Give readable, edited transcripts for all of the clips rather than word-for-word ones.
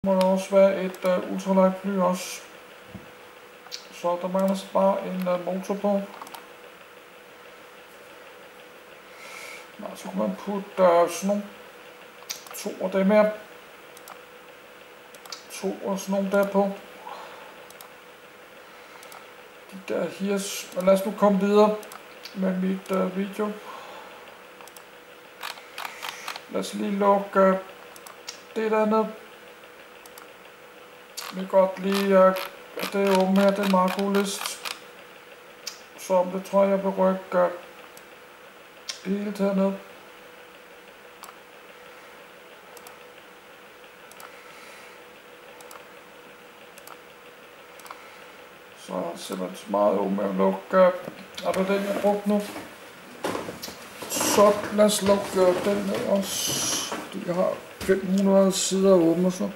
Må der også være et ultralight fly også. Så der mangler så bare en motor på. Nå, så kan man putte sådan nogle 2 af dem her. 2 og sådan nogle der på. De der hirs. Men lad os nu komme videre med mit video. Lad os lige lukke det der ned. Vi kan godt lide, at det er åbent her, det er en meget god list. Så det tror jeg vil rykke helt herned. Så simpelthen så meget åbent med at lukke. Er det den jeg brugte nu? Så lad os lukke den ned også. Jeg har 500 sider åbne så.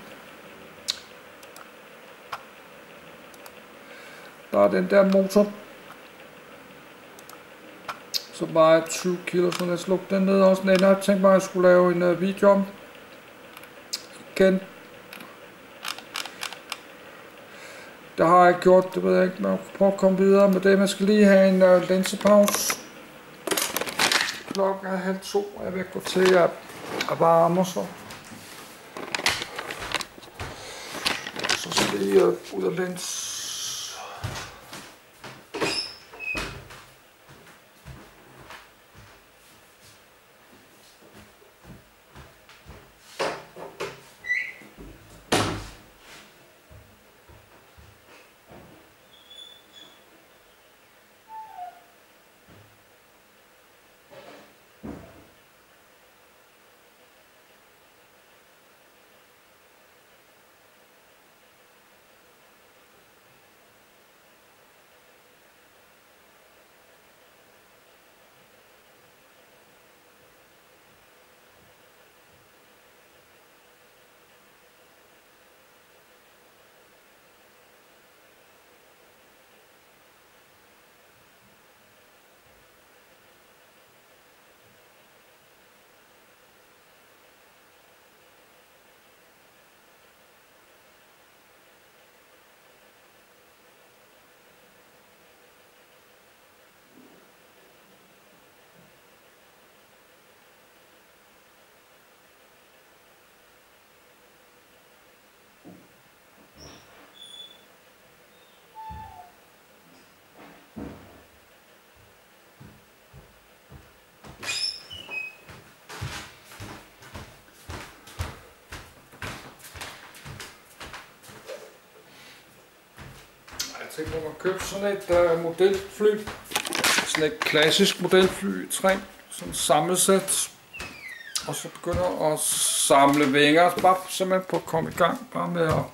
Der er den der motor, som vejer 20 kilo, så lad os lukke den ned også. Jeg har tænkt mig, at jeg skulle lave en video om. Igen. Det har jeg gjort, det ved jeg ikke, men jeg kan prøve at komme videre med det. Man skal lige have en linsepause. Klokken er 1:30, og jeg vil gå til at varme så. Så skal jeg lige ud af lens. Jeg tænker, at man købe sådan et modelfly, sådan et klassisk modelfly i træ, sådan et sammelsæt, og så begynder at samle vinger, bare simpelthen på at komme i gang, bare med at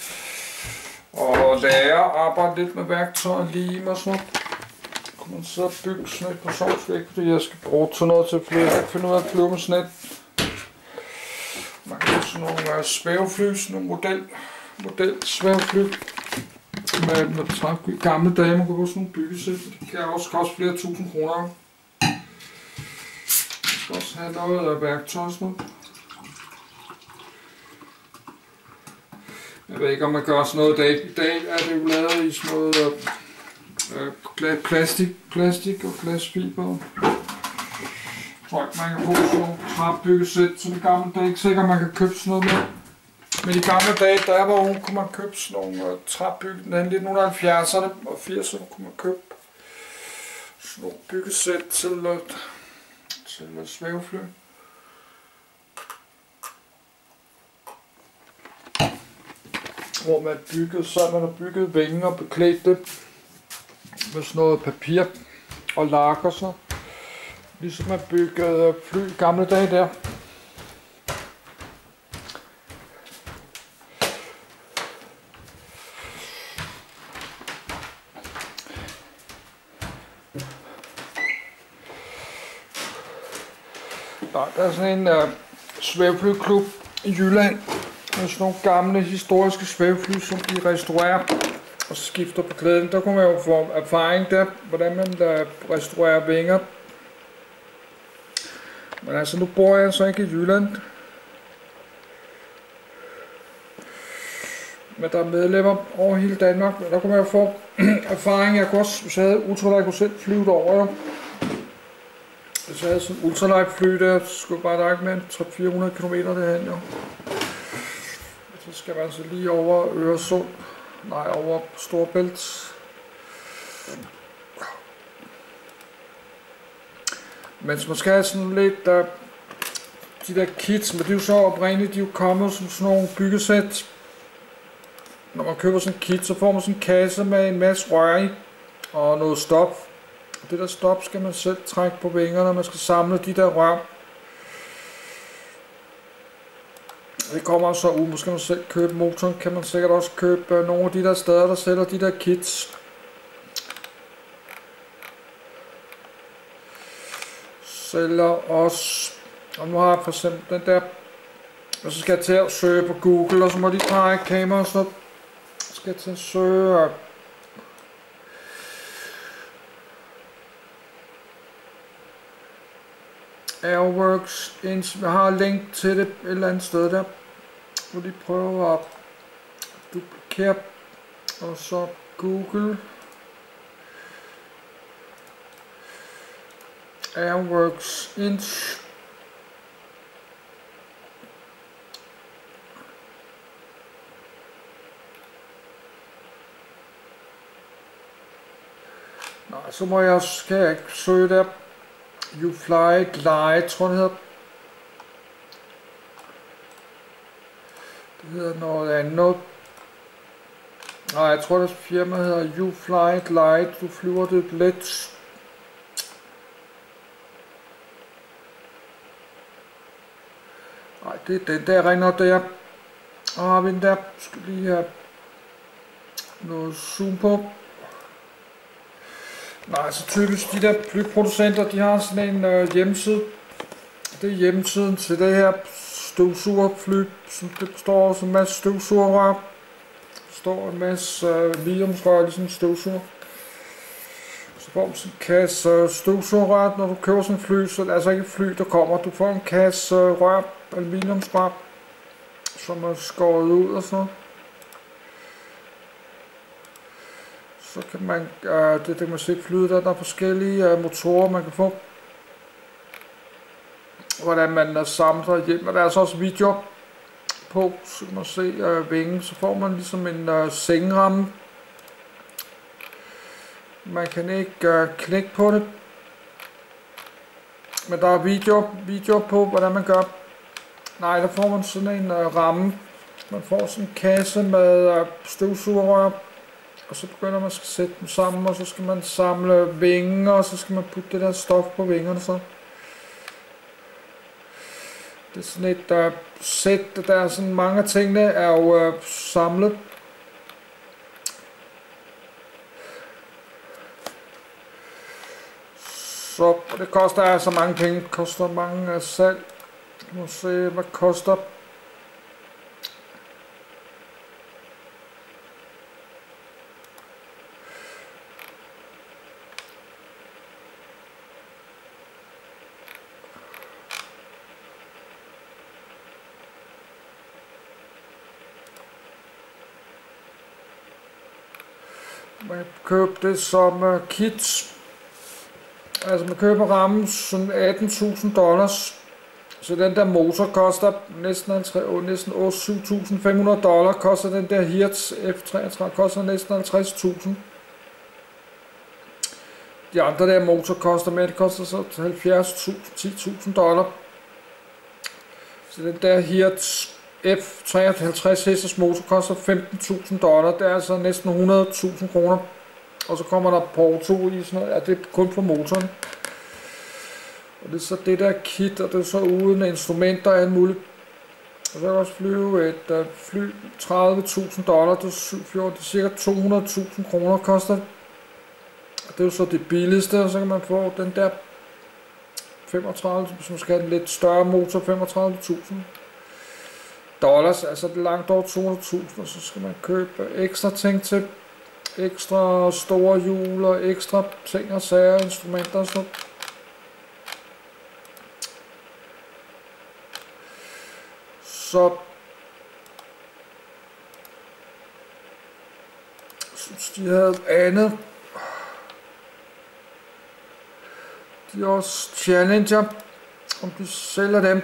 lære at arbejde lidt med værktøj og lime og sådan noget. Så kan man så bygge sådan et personsfly, fordi jeg skal bruge til noget til at flyve. Jeg kan finde ud af at flyve med sådan et. Man kan have sådan nogle svævefly, sådan nogle model svævefly. Med træk gamle dage, man kan få sådan nogle byggesæt. Det kan også koste flere tusind kroner. Jeg skal også have noget af værktøj sådan noget. Jeg ved ikke om man gør sådan noget i dag. I dag er det jo lavet i sådan noget plastik og glasfiber. Jeg tror ikke man kan få sådan nogle træbyggesæt som i gamle dage. Ikke sikkert man kan købe sådan noget med. Men i gamle dage, da jeg var ung, kunne man købe sådan nogle træbygninger. I 1970'erne og 80'erne kunne man købe sådan nogle byggesæt til svævefly. Hvor man byggede, så man har bygget vinger og beklædt det med sådan noget papir og lak og sådan. Ligesom man byggede fly i gamle dage der. Der er sådan en svæveflyklub i Jylland med sådan nogle gamle historiske svævefly, som de restaurerer og skifter på klæden. Der kunne man jo få erfaring der, hvordan man restaurerer vinger. Men altså, nu bor jeg så ikke i Jylland. Men der er medlemmer over hele Danmark, der kunne man jo få erfaring. Jeg kunne også, hvis jeg havde ultralight, kunne selv flyve derover jo. Hvis jeg havde sådan en ultralight fly der, så skulle bare der ikke med 300-400 km derhen jo. Så skal man altså lige over Øresund, nej over Storebælt. Men man skal have sådan lidt, de der kits, men det er jo så oprindeligt, de er jo kommet som sådan nogle byggesæt. Når man køber sådan en kit, så får man sådan en kasse med en masse rør i og noget stof. Det der stof skal man selv trække på vingerne, og man skal samle de der rør. Det kommer så ud, måske man selv købe motoren, kan man sikkert også købe nogle af de der steder, der sælger de der kits. Sælger også, og nu har jeg for eksempel den der, og så skal jeg til at søge på Google, og så må de dreje kameraet, så skal jeg til at søge Airworks, jeg har link til det et eller andet sted der, hvor de prøver at duplikere, og så Google Airworks Inch. Nej, så må jeg, skal jeg ikke søge der. You Fly Glide, tror det hedder. Det hedder noget andet. Nej, jeg tror det firma hedder You Fly Glide. Du flyver det let. Nej, det er den der ringer der. Og har vi den der. Skal lige have noget zoom på. Nej, så typisk de der flyproducenter, de har sådan en hjemmeside. Det er hjemmesiden til det her støvsugerfly, som det består af en masse støvsugerrør. Der står en masse liumsrør, ligesom støvsuger. Så får man sådan en kasse støvsugerrør, når du køber sådan en fly, så det er altså ikke et fly, der kommer. Du får en kasse rør, aluminiumsrør, som er skåret ud og sådan. Så kan man, det kan man se flyet der er forskellige motorer man kan få. Hvordan man samler hjem, og der er så også video på, så kan man se vingen, så får man ligesom en sengeramme. Man kan ikke klikke på det, men der er video på, hvordan man gør. Nej, der får man sådan en ramme. Man får sådan en kasse med støvsugerrør. Og så begynder man at sætte dem sammen, og så skal man samle vinger, og så skal man putte det der stof på vingerne så. Det er sådan et sæt, der er sådan mange af tingene er jo samlet. Så det koster altså mange penge, det koster mange salg. Nu må se, hvad koster. Man kan købe det som kits. Altså man køber rammen sådan $18.000. Så den der motor koster næsten $7.500. Koster den der Hertz F33 koster næsten 50.000. De andre der motor koster mere, det koster så $10.000. Så den der Hertz F53 hestes motor koster $15.000. Det er altså næsten 100.000 kroner. Og så kommer der porto i sådan noget. Ja, det er kun for motoren. Og det er så det der kit, og det er så uden instrumenter og alt muligt. Og så kan jeg også flyve et fly $30.000. Det er cirka 200.000 kroner koster det. Og det er jo så det billigste, og så kan man få den der 35, hvis man skal have en lidt større motor, $35.000. Altså det er langt over 200.000, og så skal man købe ekstra ting til. Ekstra store hjul og ekstra ting og sager, instrumenter og sådan. Så synes, de havde andet. De er også Challenger, om de sælger dem.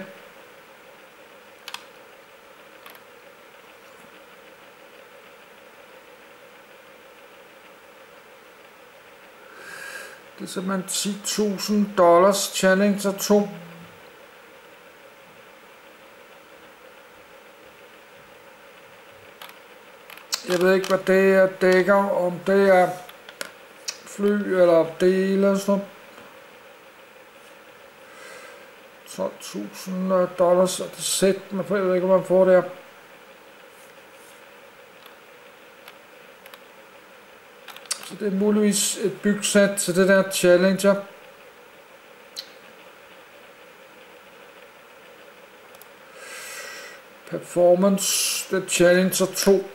Det er simpelthen $10.000 Challenger 2. Jeg ved ikke, hvad det dækker, om det er fly eller dele eller sådan noget. $12.000 er det sæt, men jeg ved ikke, om man får der. Så det er muligvis et byggesæt til det der Challenger. Performance, det er Challenger 2.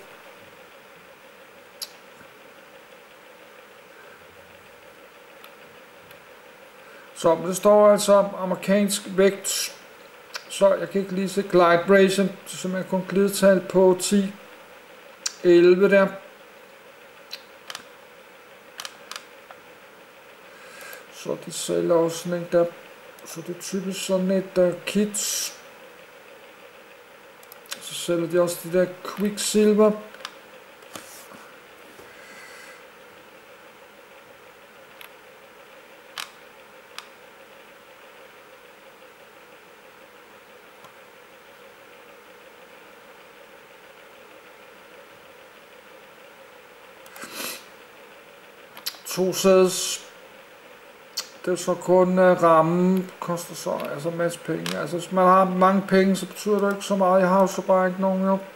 Så det står altså amerikansk vægt, så jeg kan ikke lige se glide ration, så man kun glidetal på 10-11 der. Så de sælger også sådan en der, så det er typisk sådan et kit. Så sælger de også de der Quicksilver. To sædes. Det er så kun rammen, koster så altså en masse penge. Altså hvis man har mange penge, så betyder det ikke så meget. Jeg har jo så bare ikke nogen jo.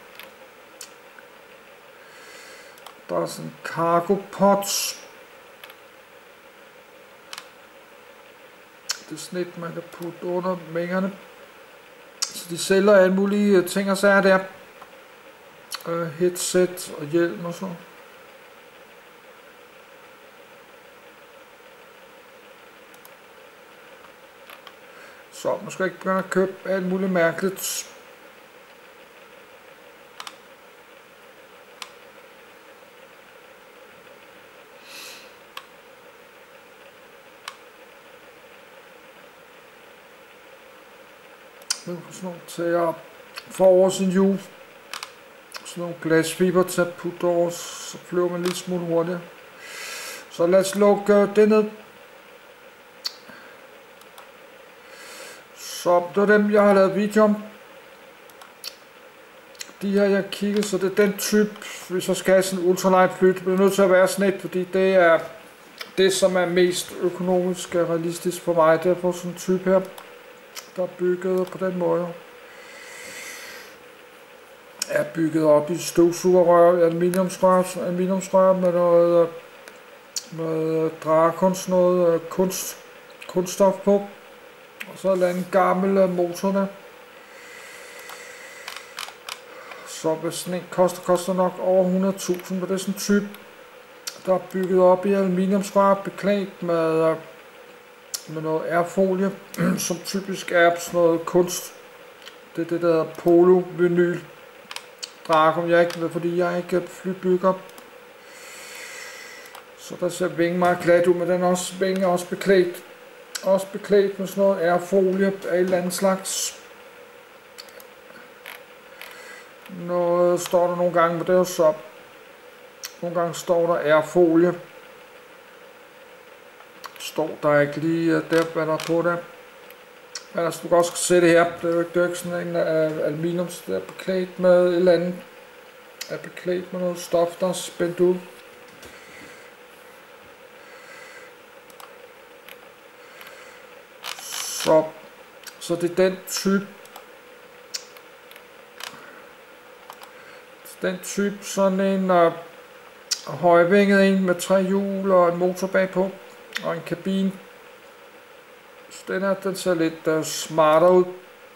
Der er sådan cargo pots. Det er sådan et, man kan putte under vingerne. Så de sælger alle mulige ting og sager der. Headset og hjelm og sådan. Så man skal ikke begynde at købe alt muligt mærkeligt. Nu er sådan nogle til at få over sin hjul. Sådan nogle glasfiber til at putte over, så flyver man lidt smule hurtigere. Så lad os lukke det ned. Så det er dem, jeg har lavet video om. De her, jeg kigger, så det er den type, hvis jeg skal have sådan en ultralight fly, det bliver nødt til at være sådan et, fordi det er det, som er mest økonomisk og realistisk for mig. Det er for sådan en type her, der er bygget på den måde. Er bygget op i støvsugerrør, aluminiumsrør med noget dragekunst, noget kunststof på. Og så er en gammel motor der. Så hvis sådan en koster nok over 100.000, for det er sådan en type, der er bygget op i aluminiumsrør, beklædt med noget airfolie, som typisk er sådan noget kunst. Det er det der hedder polo-vinyl dragon, jeg ikke ved, fordi jeg er ikke flybygger. Så der ser vingen meget glat ud, men den vingen er også beklædt med sådan noget airfolie af et eller andet slags. Noget står der nogle gange, men det er jo så. Nogle gange står der airfolie. Står der ikke lige der, hvad der er på der. Men altså, du kan også se det her. Det er jo ikke sådan en aluminium, der er beklædt med et eller andet. Er beklædt med noget stof, der er spændt ud. Så det er den type, sådan en højvinget en med 3 hjul og en motor bagpå og en kabine. Så den ser lidt smartere ud.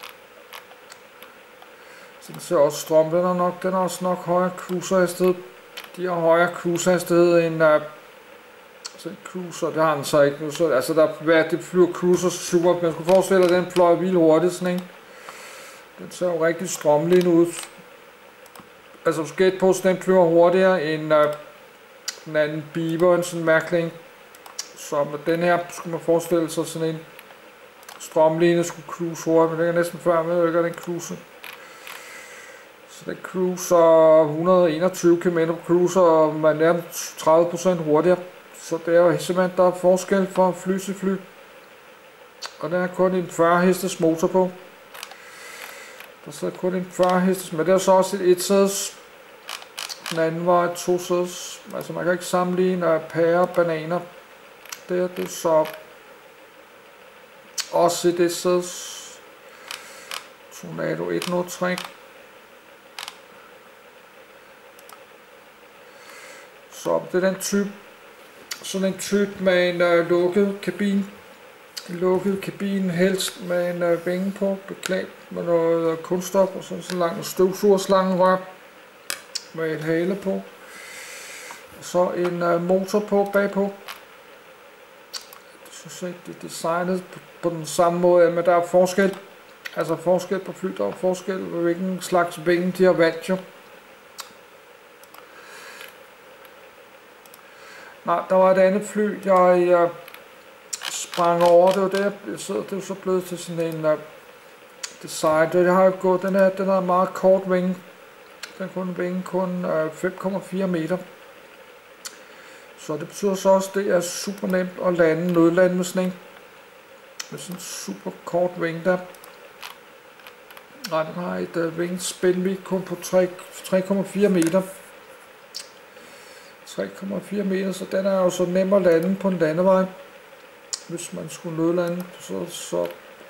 Så den ser også strøm, den er også nok højere cruiserhastighed. De har højere cruiserhastighed end så en cruiser, det har den så ikke nu. Så, altså det flyver cruiser super, man skulle forestille dig, at den fløj vildt hurtigt sådan en. Den ser jo rigtig strømlig ud. Altså du skal gætte på, at den flyver hurtigere end Den anden Beaver, en sådan mærkelig. Så med den her skulle man forestille sig sådan en strømline skulle cruise hurtigt, men det er næsten før med, at den cruise. Så den cruiser 121 km på cruiser, og man er 30% hurtigere. Så det er jo simpelthen, der er forskel fra fly til fly. Og der er kun en 40 hestes motor på. Der sidder kun en 40 hestes, men det er så også et sædes. Den anden var et 2-sædes. Altså man kan ikke sammenligne pærer og bananer. Det er så også et sædes. Tornado 103. Så det er den type. Sådan en type med en lukket kabine. En lukket kabine, helst med en vinge på, beklædt med noget kunststof og sådan en lang støvsugerslangerør med et hale på. Og så en motor på bagpå. Jeg synes ikke, det er designet på den samme måde, men der er forskel. Altså forskel på fly, der er forskel på hvilken slags vinge de har valgt jo. Nej, der var et andet fly, jeg sprang over. Det var det, det er så blevet til sådan en design. Det har jo gået, den er meget kort vinge. Den kunne vinge kun 5,4 meter. Så det betyder så også, at det er super nemt at nødlande med sådan en. Med sådan en super kort vinge der. Nej, den har et vingespændvidde kun på 3,4 meter. 3,4 meter, så den er jo så nem at lande på en landevej, hvis man skulle nødlande. Så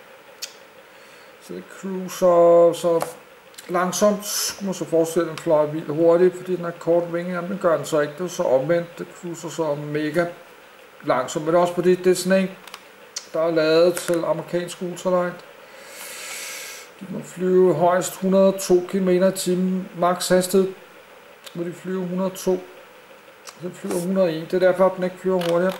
det cruiser så langsomt, skulle man så forestille, den fløj vildt hurtigt, fordi den har kort vinge, men gør den så ikke. Det er så omvendt, det cruiser så mega langsomt, men også fordi det er sådan en, der er lavet til amerikansk ultralight. De må flyve højst 102 km i timen, max hastighed, hvor de flyver 102. Den flyver 101, det er derfor, at den ikke flyver hurtigere.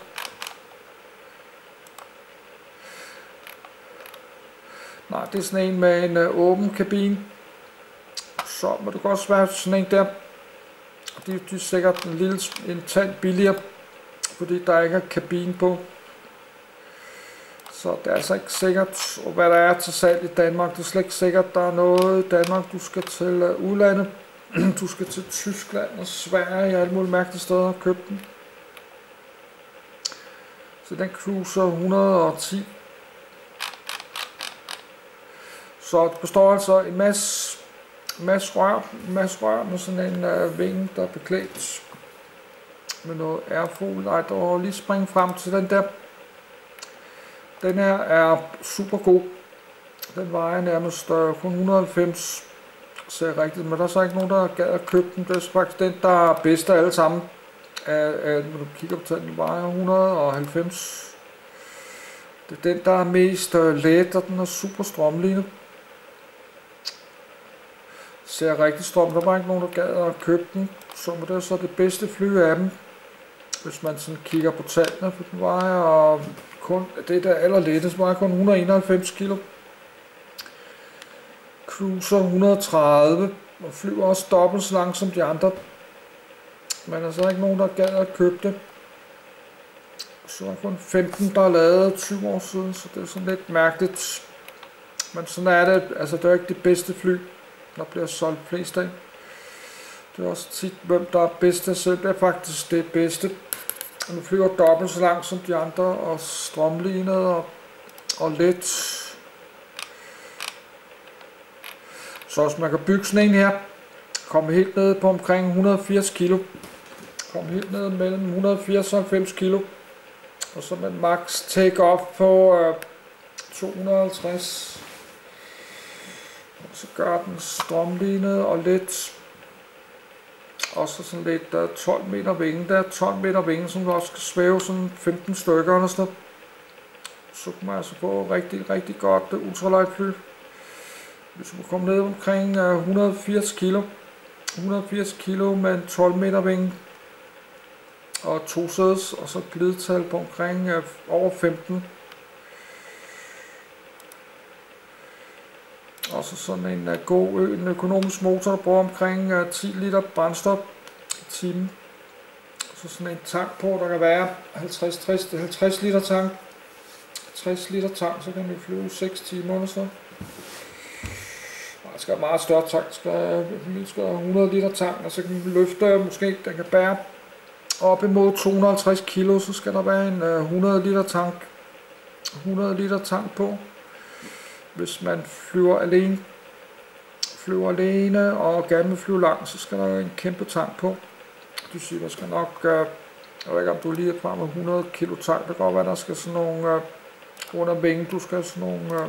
Nej, det er sådan en med en åben kabine. Så må det godt også være sådan en der. De er sikkert en tand billigere, fordi der ikke er kabine på. Så det er altså ikke sikkert, hvad der er til salg i Danmark. Det er slet ikke sikkert, der er noget i Danmark, du skal til udlandet. Du skal til Tyskland og Sverige og alle mulige mærkelige steder og købe den. Så den cruiser 110. Så det består altså en masse rør med sådan en vinge, der er beklædt med noget airfoil. Ej, der var lige springe frem til den der. Den her er super god. Den vejer nærmest kun 190. Ser rigtigt, men der er så ikke nogen, der gad at købe den. Det er faktisk den, der er bedst af alle sammen. Når du kigger på den, vejer 190. Det er den, der er mest let, og den er super strømlignet. Ser rigtig strøm. Der var ikke nogen, der gad at købe den. Så det er så det bedste fly af dem. Hvis man sådan kigger på tallene, for den vejer kun, det der allerlettest, vejer kun 191 kilo. Cruiser 130 og flyver også dobbelt så langt som de andre. Men der er så ikke nogen, der gad at købe det. Så er kun 15, der er lavet 20 år siden, så det er sådan lidt mærkeligt. Men sådan er det, altså det er ikke det bedste fly, der bliver solgt flest af. Det er også tit, hvem der er bedst, så det er faktisk det bedste. Og nu flyver dobbelt så langt som de andre, og strømlignet og let. Så hvis man kan bygge sådan en her, komme helt ned på omkring 180 kilo. Komme helt ned mellem 180 og 90 kilo. Og så med max take off på 250. Og så gør den strømlignet og let. Og så sådan lidt 12 meter vinge. Der er 12 meter vinge, som også skal svæve sådan 15 stykker eller sådan. Så kan man altså få rigtig godt ultralight fly. Hvis du kommer ned omkring 180 kilo. 180 kilo med en 12 meter vinge. Og 2 sædes, og så glidetal på omkring over 15. Og så sådan en økonomisk motor, der bruger omkring 10 liter brændstof i timen. så sådan en tank på, der kan være 50 liter tank. 60 liter tank, så kan den flyve 6 timer eller så. Det skal være meget større tank, det skal 100 liter tank, og så kan den løfte, måske den kan bære op imod 250 kilo, så skal der være en 100 liter tank på. Hvis man flyver alene og gerne vil flyve langt, så skal der en kæmpe tank på. Du siger, der skal nok, jeg ved ikke om du lige er frem med 100 kilo tank, det kan godt være, der skal sådan nogle under vingen, du skal sådan nogle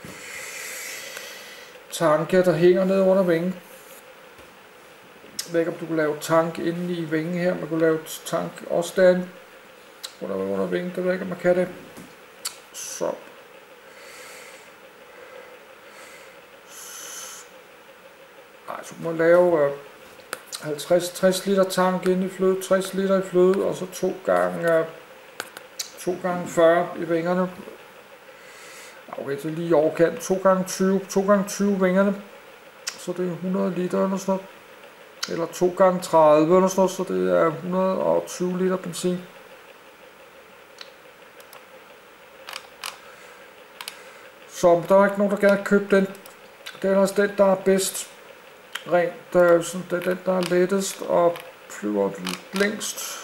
tanke, der hænger ned under vingen. Jeg ved ikke om du kan lave tank inde i vingen her, man kan lave tank også derinde under vingen, det ved jeg ikke om man kan det. Så. Nej, så må lave 50-60 liter tank inde i fløde, 60 liter i fløde, og så 2 gange 40 i vingerne. Okay, det er lige i overkant. 2 gange 20 vingerne, så det er 100 liter eller sådan noget. Eller 2 gange 30 eller sådan noget, så det er 120 liter benzin. Så der er ikke nogen, der gerne købe den. Det er altså den, der er bedst rent. Det er den, der er lettest og flyver længst.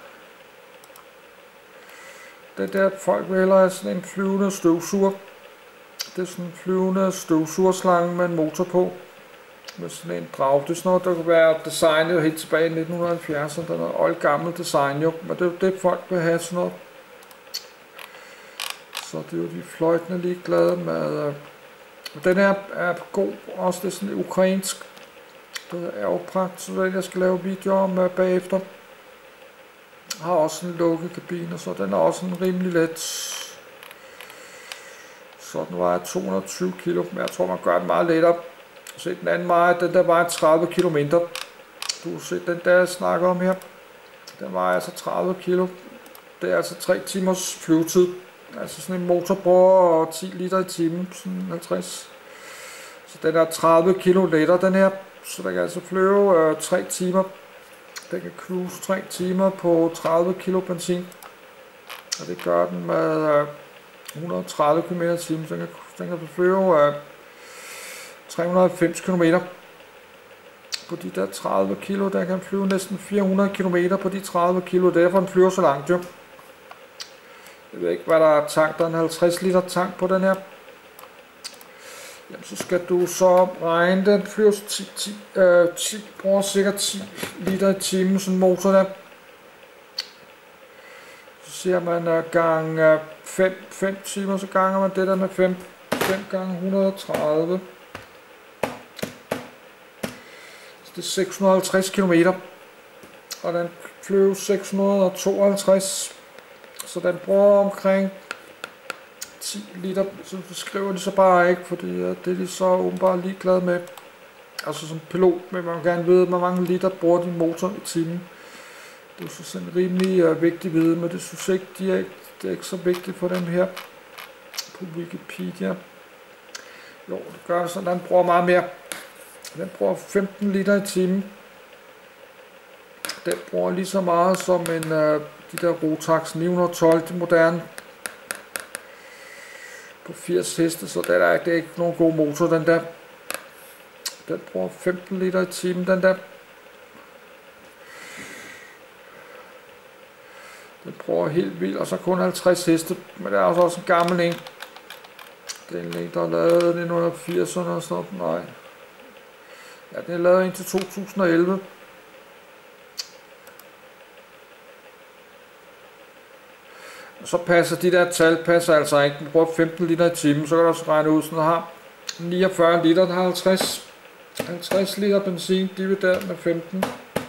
Det der folk vil hellere have sådan en flyvende støvsuger. Det er sådan en flyvende støvsugerslange med en motor på. Med sådan en drag. Det er sådan noget, der kunne være designet helt tilbage i 1970'erne. Der er noget oldgammelt design jo. Men det er det, folk vil have sådan noget. Så det er jo de fløjtende ligeglade med. Den her er god. Også det er sådan ukrainsk. Det er jo praktisk, så jeg skal lave videoer om bagefter. Har også en lukket kabine, så den er også en rimelig let. Så den vejer 220 kilo, men jeg tror man gør den meget lettere. Se den anden vejer, den der vejer 30 kilo mindre. Du kan se den der jeg snakker om her. Den vejer altså 30 kilo. Det er altså 3 timers flyvetid. Altså sådan en motor bruger 10 liter i timen, sådan 50. Så den er 30 kilo lettere den her. Så den kan altså flyve 3 timer. Den kan cruise 3 timer på 30 kilo benzin. Og det gør den med 130 km i timen. Den kan flyve 390 km på de der 30 kilo. Der kan flyve næsten 400 km på de 30 kilo. Derfor den flyver så langt jo. Jeg ved ikke hvad der er tank. Der er en 50 liter tank på den her. Jamen, så skal du så regne, den flyver bruger cirka 10 liter i timen, sådan en motor der. Så siger man gang 5 timer, så ganger man det der med 5 gange 130. Så det er 650 km, og den flyver 652, så den bruger omkring 10 liter, så skriver de så bare ikke, fordi det er de så åbenbart ligeglade med. Altså som pilot, men man gerne vide, hvor mange liter bruger din motor i timen. Det er så sådan rimelig vigtig vide, men det synes ikke, det er ikke så vigtigt for dem her på Wikipedia. Jo, det gør så, den bruger meget mere. Den bruger 15 liter i timen. Den bruger lige så meget som en de der Rotax 912, de moderne. På 80 heste, så det er ikke nogen god motor, den der. Den bruger 15 liter i timen, den der. Den bruger helt vildt, og så kun 50 heste, men det er også en gammel en. Det er en, der er lavet i 1980'erne og sådan noget. Nej. Ja, den er lavet indtil 2011. Så passer de der tal altså ikke. Den bruger 15 liter i timen, så kan du også regne ud, sådan den har 49 liter, den har 50 liter benzin, divideret med 15.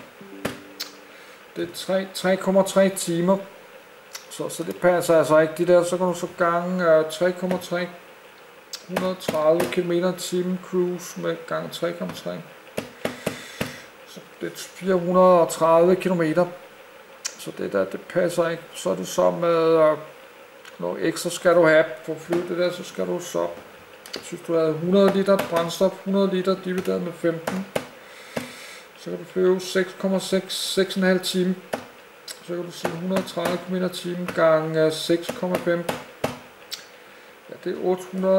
Det er 3,3 timer, så det passer altså ikke. De der, så kan du så gange 3,3, 130 km i timen cruise med gange 3,3. Så det er 430 km. Så det der, det passer ikke. Så er det så med noget ekstra skal du have for at flyve det der, så skal du så, synes du havde 100 liter brændstof, 100 liter divideret med 15, så kan du flyve 6,6,5 timer. Så kan du se 130 km/t gange 6,5. Ja, det er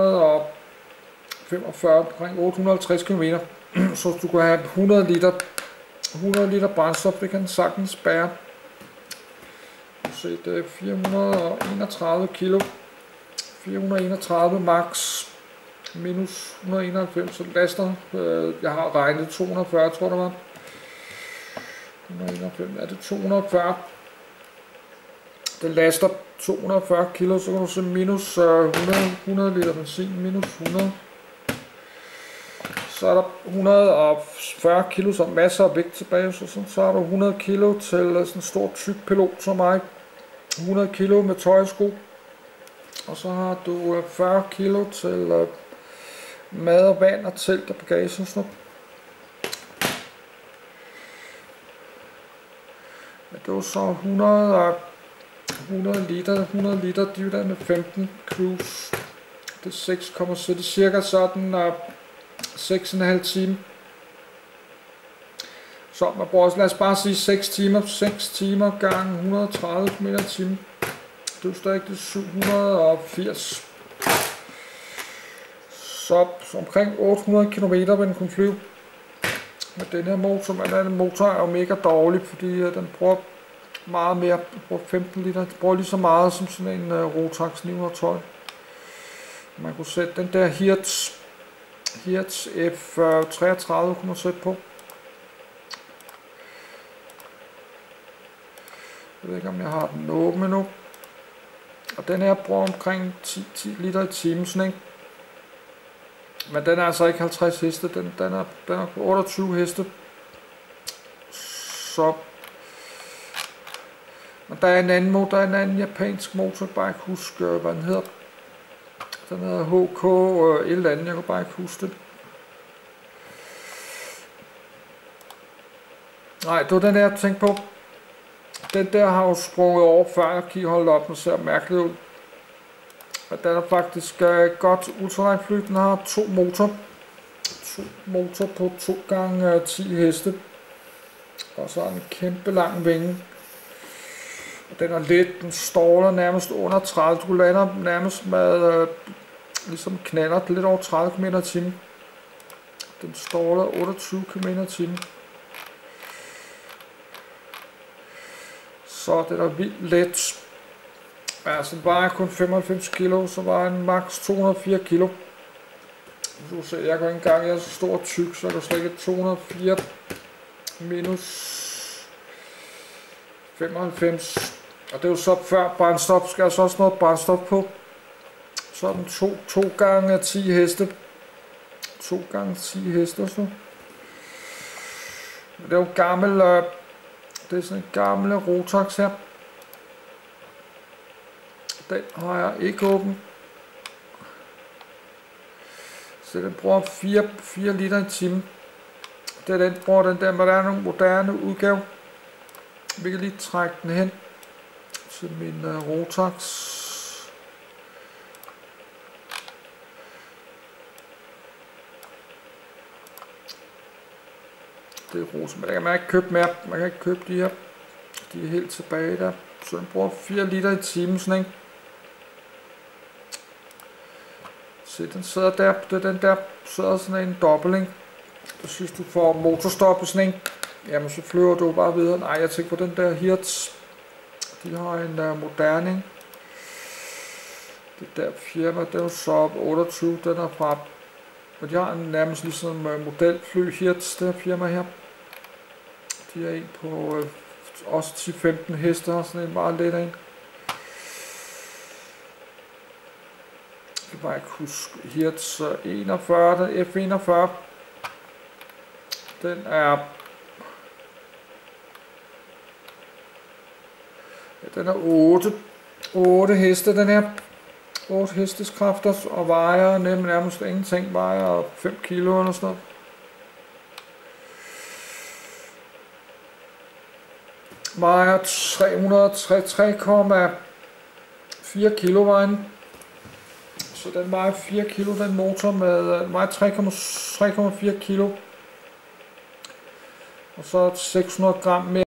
845, omkring 850 km. Så du kan have 100 liter brændstof, det kan den sagtens bære. Se, det er 431 kilo. 431 max minus 191, så laster, jeg har regnet 240, tror det var. 191, er det 240? Den laster 240 kilo, så kan du se minus 100 liter benzin, minus 100. Så er der 140 kilo, så masser af vægt tilbage, så er der 100 kilo til sådan en stor tyk pilot som mig. 100 kilo med tøj og sko. Og så har du 40 kilo til mad og vand og telt og bagage og sådan noget. Men det var så 100 liter divideret med 15 cruise. Det er 6, så det er cirka sådan 6,5 timer. Så man bruger også, lad os bare sige 6 timer gange 130 km/t. Det er stadig det 780. Så omkring 800 km vil den kunne flyve. Men den her motor, den motor er jo mega dårlig, fordi den bruger meget mere, den bruger 15 liter, den bruger lige så meget som sådan en Rotax 912. Man kunne sætte den der Hertz F33 kunne man sætte på. Jeg ved ikke om jeg har den åben endnu. Og den her bruger omkring 10 liter i timen, sådan, ikke? Men den er altså ikke 50 heste, den er på 28 heste. Så men der er en anden motor, en anden japansk motor, jeg bare ikke huske, hvad den hedder. Den hedder HK et eller andet, jeg kan bare ikke huske det. Nej, det var den der, jeg tænkte på. Den der har jo sprunget over før, jeg kan holde op, og ser mærkeligt ud. Og den er faktisk godt ultralight fly. Den har to motor på 2 gange 10 heste. Og så en kæmpe lang vinge. Og den er let, den ståler nærmest under 30. Du lander nærmest med ligesom knaller lidt over 30 km/t. Den ståler 28 km/t. Så den er vildt let. Altså den vejer kun 95 kilo, så vejer den max 204 kilo. Du ser, jeg kan ikke engang, jeg er så stor og tyk, så der slet ikke 204 minus 95. Og det er jo så før brændstof, skal jeg så også noget brændstof på. Så er den 2 gange 10 heste. 2 gange 10 heste og sådan. Det er jo gammel, det er sådan en gammel Rotax her. Den har jeg ikke åben. Så den bruger 4 liter i timen. Det er den, bruger den der moderne udgave. Vi kan lige trække den hen til min Rotax. Det er Rotax, men der kan man ikke købe mere. Man kan ikke købe de her. De er helt tilbage der. Så den bruger 4 liter i timen, sådan, ikke? Se, den sidder der, det er den der, sidder sådan en dobbelt. Så synes du får motorstop sådan en, jamen så flyver du bare videre. Nej, jeg tænker på den der Hertz. De har en moderne. Det der firma, det er jo så 28, den er fra. Og de har en nærmest ligesom modelfly Hertz, det her firma her. De er en på også 10-15 heste, og sådan en meget let en. Jeg kan bare ikke huske Hertz 41, den F41. Den er ja, 8 heste, den her. 8 hesteskræfter og vejer nærmest ingenting, vejer 5 kilo eller sådan noget. Vejer 303,4 kilo vejen. Så den vejer 4 kilo, den motor med vejer 3,4 kilo. Og så 600 gram mere.